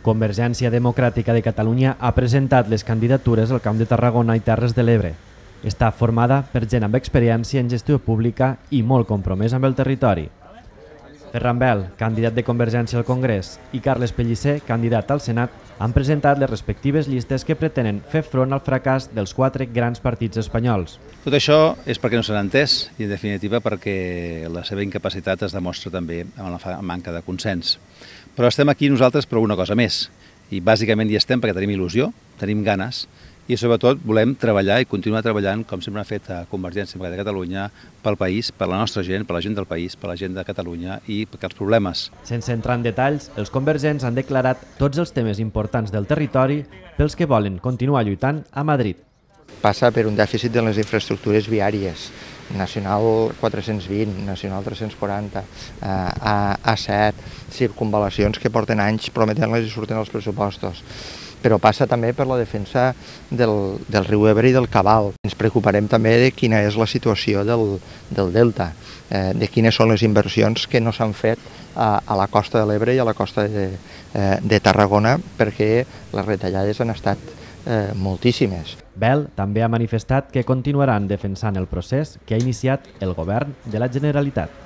Convergència Democràtica de Catalunya ha presentat les candidatures al Camp de Tarragona i Terres de l'Ebre. Està formada per gent amb experiència en gestió pública i molt compromès amb el territori. Ferran Bel, candidat de Convergència al Congrés, i Carles Pellicer, candidat al Senat, han presentat les respectives llistes que pretenen fer front al fracàs dels 4 grans partits espanyols. Tot això és perquè no s'han entès i, en definitiva, perquè la seva incapacitat es demostra també amb la manca de consens. Però estem aquí nosaltres per una cosa més, i bàsicament hi estem perquè tenim il·lusió, tenim ganes, i sobretot volem treballar i continuar treballant, com sempre ha fet a Convergència Democràtica de Catalunya, pel país, per la nostra gent, per la gent del país, per la gent de Catalunya i perquè els problemes. Sense entrar en detalls, els convergents han declarat tots els temes importants del territori pels que volen continuar lluitant a Madrid. Passa per un dèficit de les infraestructures viàries, Nacional 420, Nacional 340, A7, circunvalacions que porten anys prometent-les i surten als pressupostos. Però passa també per la defensa del riu Ebre i del Cabal. Ens preocuparem també de quina és la situació del delta, de quines són les inversions que no s'han fet a la costa de l'Ebre i a la costa de Tarragona, perquè les retallades han estat moltíssimes. Bel també ha manifestat que continuaran defensant el procés que ha iniciat el govern de la Generalitat.